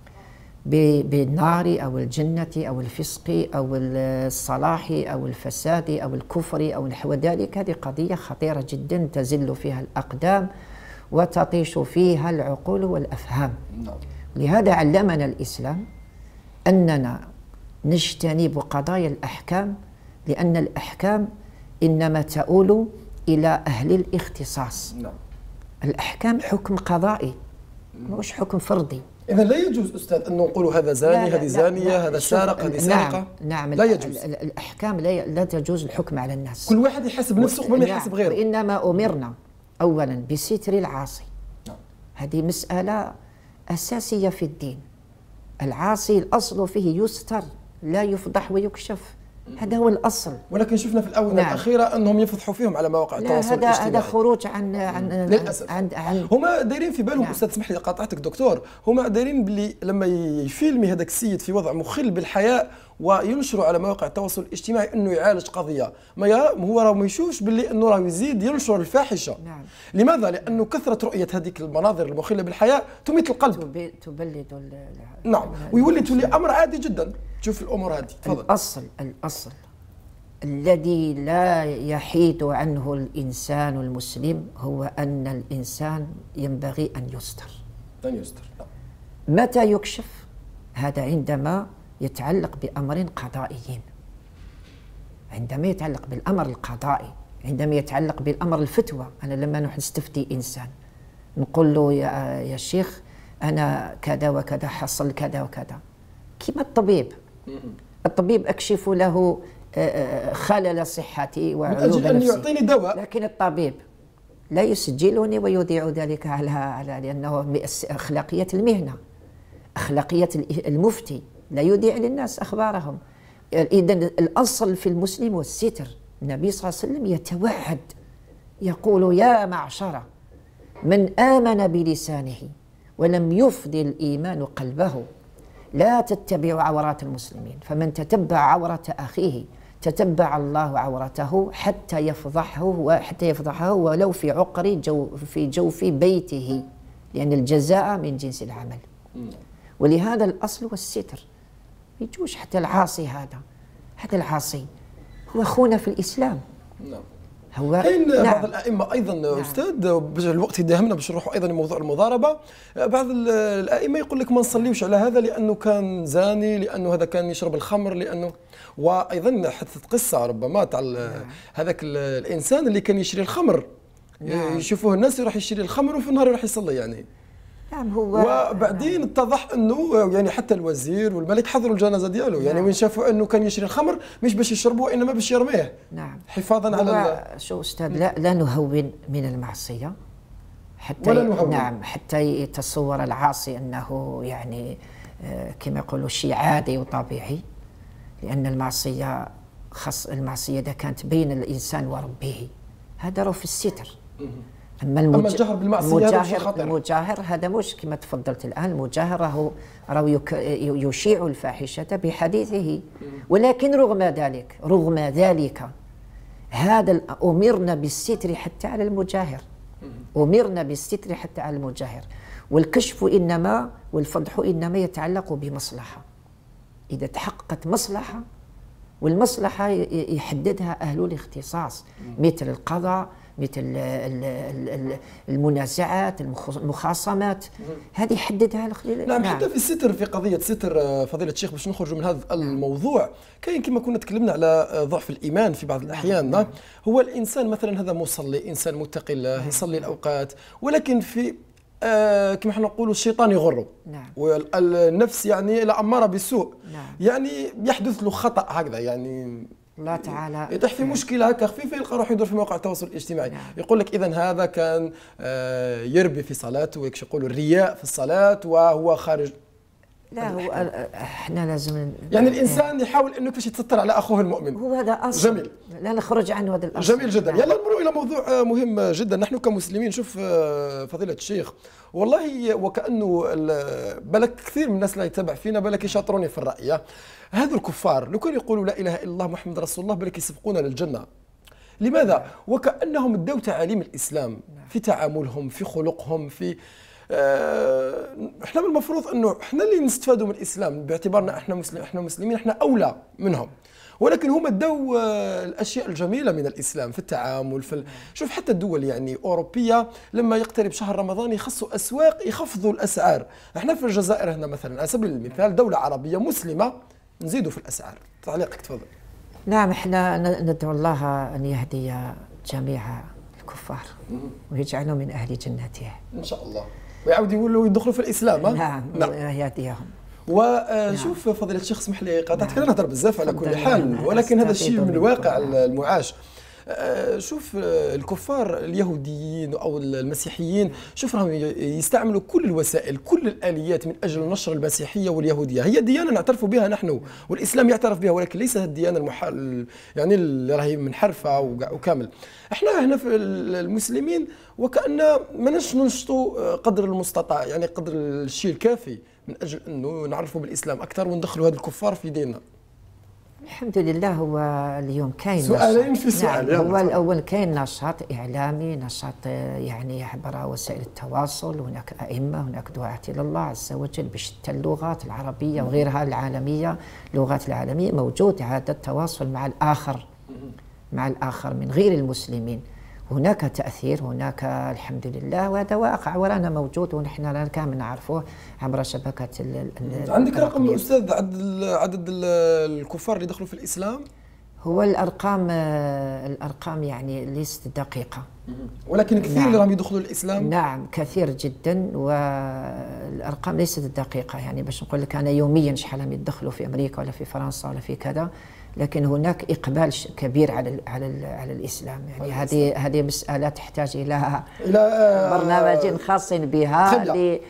Speaker 2: بالنار أو الجنة أو الفسق أو الصلاح أو الفساد أو الكفر أو نحو ذلك. هذه قضية خطيرة جدا تزل فيها الأقدام وتطيش فيها العقول والأفهام. لهذا علمنا الإسلام أننا نجتنب قضايا الأحكام، لأن الأحكام إنما تؤول إلى أهل الاختصاص. الأحكام حكم قضائي مش حكم فردي.
Speaker 1: إذا لا يجوز أستاذ أن نقول هذا زاني، هذه زانية، هذا سارق، هذه سارقة.
Speaker 2: نعم،
Speaker 1: لا يجوز.
Speaker 2: الأحكام لا تجوز الحكم على الناس.
Speaker 1: كل واحد يحاسب نفسه قبل ما يحاسب غيره.
Speaker 2: وإنما أمرنا أولا بستر العاصي. هذه مسألة أساسية في الدين. العاصي الأصل فيه يستر، لا يفضح ويكشف، هذا هو الأصل.
Speaker 1: ولكن شفنا في الآونة الأخيرة أنهم يفضحوا فيهم على مواقع التواصل الاجتماعي.
Speaker 2: هذا خروج عن
Speaker 1: للأسف. هما دايرين في بالهم. أستاذ اسمح لي قاطعتك دكتور، هما دايرين باللي لما يفيلمي هذاك السيد في وضع مخل بالحياء وينشروا على مواقع التواصل الاجتماعي انه يعالج قضيه، هو راه ما يشوفش باللي انه راه يزيد ينشر الفاحشه. لماذا؟ لانه كثره رؤيه هذيك المناظر المخله بالحياء تميت القلب،
Speaker 2: تبلد
Speaker 1: نعم، ويولي تولي امر عادي جدا. شوف الامور هذه. تفضل.
Speaker 2: الاصل الذي لا يحيد عنه الانسان المسلم هو ان الانسان ينبغي ان يستر. متى يكشف؟ هذا عندما يتعلق بأمر قضائي، عندما يتعلق بالأمر القضائي، عندما يتعلق بالأمر الفتوى. أنا لما نروح نستفتي إنسان نقول له يا شيخ أنا كذا وكذا حصل كذا وكذا، كما الطبيب أكشف له خلل صحتي وعيوب
Speaker 1: نفسي من أجل أن يعطيني دواء،
Speaker 2: لكن الطبيب لا يسجلني ويذيع ذلك على لأنه أخلاقية المهنة، أخلاقية المفتي لا يذيع للناس أخبارهم. إذن الأصل في المسلم والستر. النبي صلى الله عليه وسلم يتوعد يقول يا معشر من آمن بلسانه ولم يفضي الإيمان قلبه لا تتبعوا عورات المسلمين، فمن تتبع عورة أخيه تتبع الله عورته حتى يفضحه ولو في عقر في جوف بيته، لأن الجزاء من جنس العمل. ولهذا الأصل والستر. يجوش حتى العاصي هذا العاصي هو أخونا في الإسلام،
Speaker 1: كاين
Speaker 2: نعم.
Speaker 1: بعض الائمه ايضا استاذ الوقت يداهمنا باش نروحوا ايضا لموضوع المضاربه. بعض الائمه يقول لك ما نصليوش على هذا لانه كان زاني، لانه هذا كان يشرب الخمر، لانه وايضا حدثت قصه ربما تاع هذاك الانسان اللي كان يشري الخمر، يشوفوه الناس يروح يشتري الخمر وفي النهار يروح يصلي يعني.
Speaker 2: نعم هو
Speaker 1: وبعدين اتضح انه يعني حتى الوزير والملك حضروا الجنازه ديالو، يعني وين شافوا انه كان يشري الخمر مش باش يشربوه وانما باش يرميه.
Speaker 2: نعم
Speaker 1: حفاظا على
Speaker 2: شو استاذ، لا نهون من المعصيه حتى
Speaker 1: ولا نهون.
Speaker 2: نعم، حتى يتصور العاصي انه يعني كما يقولوا شيء عادي وطبيعي، لان المعصيه المعصيه اذا كانت بين الانسان وربه هذا راه في الستر. اما
Speaker 1: الجهر بالمعصيه هذا شيء خطير.
Speaker 2: المجاهر هذا مش كما تفضلت الان، المجاهر راهو يشيع الفاحشه بحديثه، ولكن رغم ذلك هذا امرنا بالستر حتى على المجاهر، امرنا بالستر حتى على المجاهر. والكشف انما والفضح انما يتعلق بمصلحه، اذا تحققت مصلحه، والمصلحه يحددها اهل الاختصاص مثل القضاء، مثل المنازعات، المخاصمات، هذه يحددها
Speaker 1: نعم. حتى في الستر، في قضيه ستر فضيله الشيخ، باش نخرجوا من هذا الموضوع، كاين كما كنا تكلمنا على ضعف الايمان في بعض الاحيان. هو الانسان مثلا هذا مصلي، انسان متقي الله، يصلي الاوقات، ولكن في كما احنا نقولوا الشيطان يغره. والنفس يعني لأمارة بالسوء. يعني يحدث له خطأ هكذا، يعني
Speaker 2: الله تعالى
Speaker 1: يطيح في مشكله هكا خفيفه، يلقى روحه يدور في مواقع التواصل الاجتماعي. يقول لك اذا هذا كان يربي في صلاته، ويكش يقولوا الرياء في الصلاه وهو خارج.
Speaker 2: لا هو احنا لازم
Speaker 1: يعني الانسان يحاول انه كيفاش يتستر على اخوه المؤمن.
Speaker 2: هو هذا اصل
Speaker 1: جميل،
Speaker 2: لا نخرج عنه هذا الاصل.
Speaker 1: جميل جدا. يلا نمروا الى موضوع مهم جدا. نحن كمسلمين، شوف فضيله الشيخ، والله وكانه بالك كثير من الناس لا يتابع فينا، بالك يشاطروني في الراي. هذو الكفار لو كانوا يقولوا لا اله الا الله محمد رسول الله بالك يسبقونا للجنه. لماذا؟ وكانهم ادوا تعاليم الاسلام في تعاملهم، في خلقهم، في احنا من المفروض انه احنا اللي نستفادوا من الاسلام باعتبارنا احنا مسلمين، احنا اولى منهم. ولكن هم ادوا الاشياء الجميله من الاسلام في التعامل، شوف حتى الدول يعني اوروبيه لما يقترب شهر رمضان يخصوا اسواق يخفضوا الاسعار. احنا في الجزائر هنا مثلا على سبيل المثال دوله عربيه مسلمه نزيدوا في الاسعار. تعليقك تفضل.
Speaker 2: نعم احنا ندعو الله ان يهدي جميع الكفار ويجعلهم من اهل جنته
Speaker 1: ان شاء الله، ويعاود يولوا يدخلوا في الاسلام.
Speaker 2: نعم يهديهم.
Speaker 1: وشوف فضيلة الشيخ، اسمح لي قاطعتك، انا نهضر بزاف على كل حال، ولكن هذا الشيء من الواقع المعاش. شوف الكفار اليهوديين او المسيحيين، شوف راهم يستعملوا كل الوسائل، كل الاليات من اجل نشر المسيحيه واليهوديه. هي ديانه نعترف بها نحن، والاسلام يعترف بها، ولكن ليس الديانه يعني اللي راهي منحرفه وكامل. احنا هنا في المسلمين وكأن ما ننشطوا قدر المستطاع، يعني قدر الشيء الكافي من اجل انه نعرفوا بالاسلام اكثر وندخلوا هذا الكفار في ديننا.
Speaker 2: الحمد لله. هو اليوم كاين
Speaker 1: سؤالين في سؤال.
Speaker 2: نعم هو الأول كاين نشاط إعلامي، نشاط يعني عبر وسائل التواصل، هناك أئمة، هناك دعاة إلى الله عز وجل بشتى اللغات العربية وغيرها العالمية، اللغات العالمية موجود هذا التواصل مع الآخر من غير المسلمين. هناك تأثير، هناك الحمد لله، وهذا واقع ورانا موجود ونحن كامل نعرفوه عبر شبكة
Speaker 1: عندك رقم أستاذ عدد الكفار اللي دخلوا في الإسلام؟
Speaker 2: هو الأرقام يعني ليست دقيقة،
Speaker 1: ولكن كثير اللي راهم يدخلوا الإسلام.
Speaker 2: نعم كثير جدا، والأرقام ليست دقيقة. يعني باش نقول لك أنا يوميا شحال راهم يدخلوا في أمريكا ولا في فرنسا ولا في كذا، لكن هناك إقبال كبير على الإسلام. يعني هذه مسألة تحتاج إلى برنامج خاص بها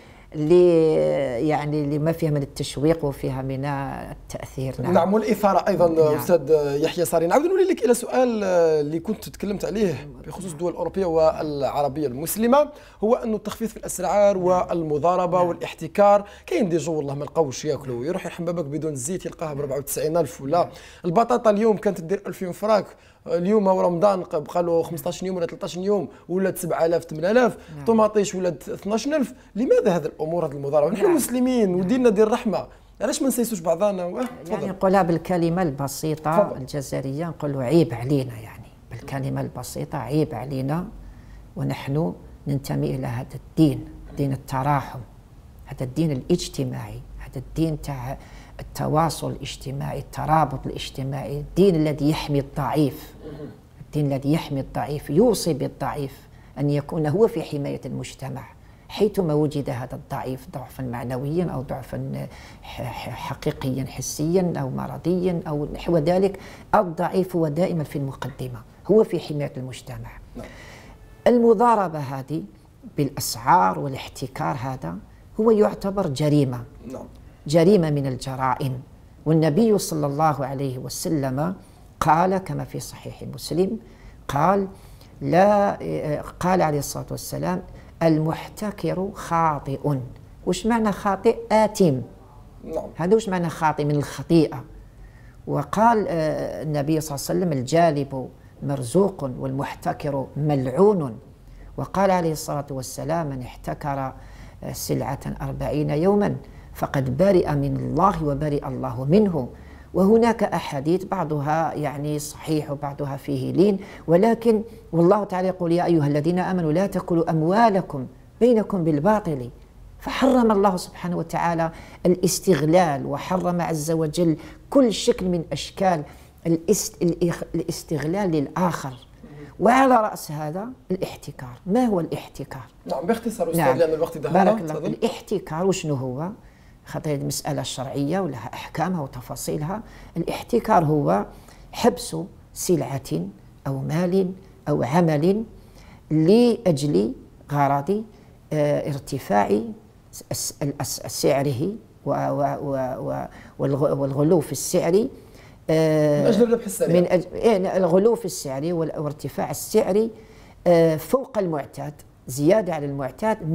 Speaker 2: اللي ما فيها من التشويق وفيها من التأثير.
Speaker 1: نعم والإثارة أيضا. نعم. أستاذ يحيى صاري، نعاود نولي لك إلى سؤال اللي كنت تكلمت عليه بخصوص الدول الأوروبية والعربية المسلمة، هو أنه التخفيض في الأسعار والمضاربة والاحتكار. كاين دي جو والله ما لقاوش ياكلوا، يروح يحم بابك بدون الزيت يلقاها ب 94,000، ولا البطاطا اليوم كانت تدير 2000 فرانك، اليوم هو رمضان بقى له 15 يوم ولا 13 يوم ولات 7000 8000، طوماطيش ولات 12000. لماذا هذه الامور، هذه المضاربه؟ نحن مسلمين وديننا دين الرحمه، علاش ما نسيسوش بعضنا؟
Speaker 2: يعني نقولها بالكلمه البسيطه الجزائريه، نقولوا عيب علينا يعني الكلمة البسيطة عيب علينا ونحن ننتمي إلى هذا الدين، دين التراحم، هذا الدين الاجتماعي، هذا الدين تاع التواصل الاجتماعي، الترابط الاجتماعي، الدين الذي يحمي الضعيف، الدين الذي يحمي الضعيف، يوصي بالضعيف أن يكون هو في حماية المجتمع حيثما وجد هذا الضعيف ضعفا معنويا أو ضعفا حقيقيا حسيا أو مرضيا أو نحو ذلك. الضعيف هو دائما في المقدمة، هو في حماية المجتمع. المضاربة هذه بالأسعار والاحتكار هذا هو يعتبر جريمة، جريمة من الجرائم. والنبي صلى الله عليه وسلم قال كما في صحيح مسلم، قال عليه الصلاة والسلام: المحتكر خاطئ. وش معنى خاطئ؟ آثم. هذا وش معنى خاطئ؟ من الخطيئة. وقال النبي صلى الله عليه وسلم: الجالب مرزوق والمحتكر ملعون. وقال عليه الصلاة والسلام: من احتكر سلعة 40 يوما فقد برئ من الله وبرئ الله منه. وهناك أحاديث بعضها يعني صحيح وبعضها فيه لين، ولكن والله تعالى يقول: يا أيها الذين آمنوا لا تأكلوا أموالكم بينكم بالباطل. فحرم الله سبحانه وتعالى الاستغلال، وحرم عز وجل كل شكل من أشكال الاستغلال للآخر. وعلى رأس هذا الاحتكار. ما هو الاحتكار؟
Speaker 1: نعم باختصار أستاذ لأن الوقت دهمنا.
Speaker 2: بارك الله. الاحتكار وشنو هو؟ خاطر مسألة شرعية ولها أحكامها وتفاصيلها. الاحتكار هو حبس سلعة أو مال أو عمل لأجل غرض ارتفاع سعره والغلو في السعر،
Speaker 1: من أجل الربح السريع،
Speaker 2: من الغلو في السعر وارتفاع السعر فوق المعتاد، زيادة على المعتاد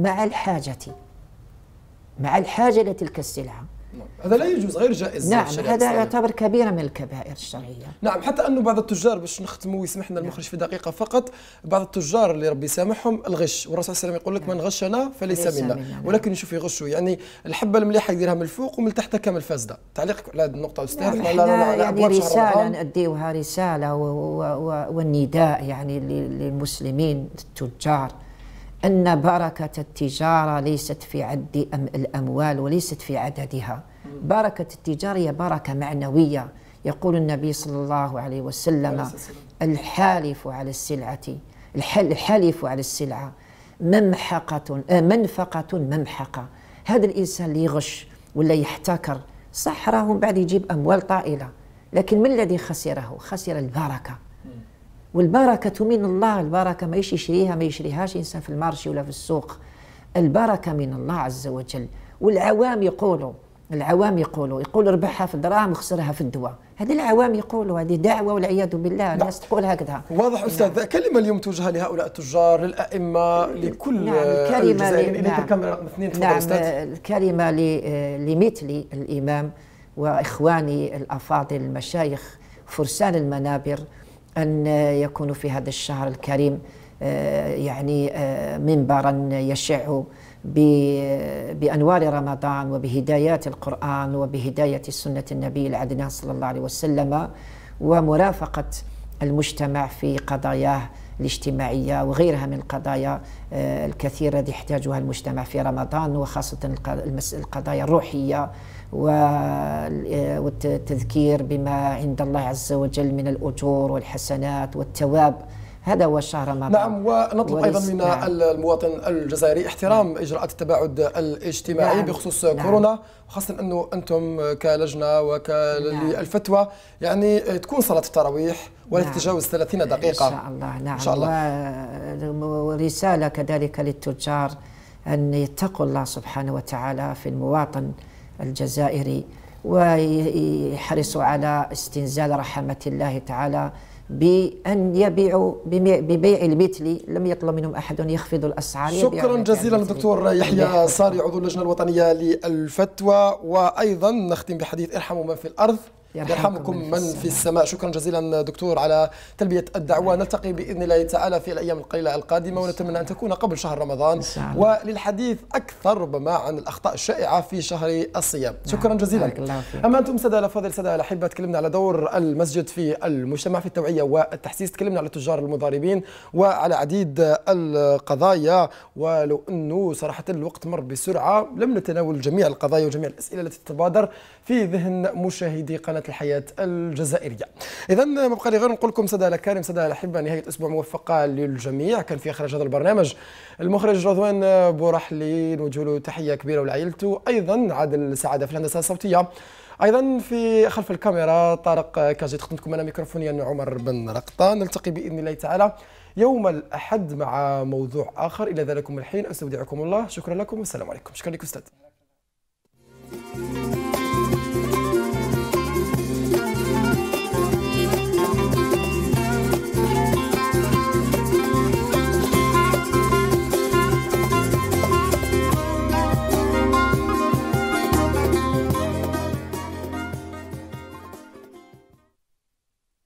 Speaker 2: مع الحاجة لتلك السلعة.
Speaker 1: هذا لا يجوز، غير جائز.
Speaker 2: نعم، هذا يعتبر كبيرة من الكبائر الشرعية.
Speaker 1: نعم، حتى أنه بعض التجار، باش نختموا ويسمح لنا المخرج في دقيقة فقط، بعض التجار اللي ربي يسامحهم الغش، والرسول صلى الله عليه وسلم يقول لك: من غشنا فليس منا. ولكن نشوف يغشوا، يعني الحبة المليحة يديرها من الفوق ومن تحت كامل فاسدة. تعليقك على هذه النقطة أستاذ؟
Speaker 2: يعني رسالة نأديوها، رسالة والنداء يعني للمسلمين التجار أن بركة التجارة ليست في عد الأموال وليست في عددها. بركة التجارة هي بركة معنوية. يقول النبي صلى الله عليه وسلم: الحالف على السلعة منفقة ممحقة. هذا الإنسان اللي يغش ولا يحتكر صح راهم بعد يجيب أموال طائلة، لكن من الذي خسره؟ خسر البركة. والبركة من الله. البركة ما يشريها ما يشريهاش إنسان في المارشي ولا في السوق. البركة من الله عز وجل. والعوام يقولوا ربحها في الدراهم وخسرها في الدواء. هذه العوام يقولوا، هذه دعوة والعياذ بالله. الناس تقول هكذا.
Speaker 1: واضح أستاذ. كلمة اليوم توجه لهؤلاء التجار، للأئمة، لكل الجزائريين. إليك الكاميرا رقم 2. تفضل أستاذ.
Speaker 2: الكلمة لمثلي الإمام وإخواني الأفاضل المشايخ فرسان المنابر أن يكونوا في هذا الشهر الكريم يعني منبرا يشع بأنوار رمضان وبهدايات القرآن وبهداية سنة النبي العدنان صلى الله عليه وسلم، ومرافقة المجتمع في قضاياه الاجتماعية وغيرها من القضايا الكثيرة التي يحتاجها المجتمع في رمضان، وخاصة القضايا الروحية والتذكير بما عند الله عز وجل من الأجور والحسنات والثواب. هذا هو شهر رمضان.
Speaker 1: نعم، ونطلب أيضا من المواطن الجزائري احترام إجراءات التباعد الاجتماعي بخصوص كورونا، وخاصة أنه أنتم كلجنة وكالفتوى يعني تكون صلاة التراويح ولا تتجاوز 30 دقيقة
Speaker 2: إن شاء الله. نعم،
Speaker 1: إن شاء الله.
Speaker 2: ورسالة كذلك للتجار أن يتقوا الله سبحانه وتعالى في المواطن الجزائري، ويحرصوا على استنزال رحمة الله تعالى بأن يبيعوا ببيع المثلي. لم يطلب منهم أحد أن يخفضوا الأسعار.
Speaker 1: شكرا جزيلا دكتور يحيى صاري، عضو اللجنة الوطنية للفتوى. وأيضا نختم بحديث ارحموا من في الأرض يرحمكم من في السماء. شكرا جزيلا دكتور على تلبية الدعوة. نلتقي بإذن الله تعالى في الأيام القليلة القادمة، ونتمنى أن تكون قبل شهر رمضان وللحديث أكثر ربما عن الأخطاء الشائعة في شهر الصيام. شكرا جزيلا. أما أنتم سادة الأفاضل سادة الأحبة، تكلمنا على دور المسجد في المجتمع في التوعية والتحسيس، تكلمنا على التجار المضاربين وعلى عديد القضايا، ولو أنه صراحة الوقت مر بسرعة لم نتناول جميع القضايا وجميع الأسئلة التي تتبادر في ذهن مشاهدي قناة الحياة الجزائرية. إذا ما بقى لي غير نقول لكم سادة الأكارم سادة الأحبة نهاية أسبوع موفقة للجميع. كان في إخراج هذا البرنامج المخرج رضوان بورحلي، نوجه له تحية كبيرة ولعائلته، أيضا عادل سعادة في الهندسة الصوتية، أيضا في خلف الكاميرا طارق كاجيت، خدمتكم أنا ميكروفونيا عمر بن رقطان. نلتقي بإذن الله تعالى يوم الأحد مع موضوع آخر. إلى ذلكم الحين أستودعكم الله، شكرا لكم والسلام عليكم. شكرا لك أستاذ.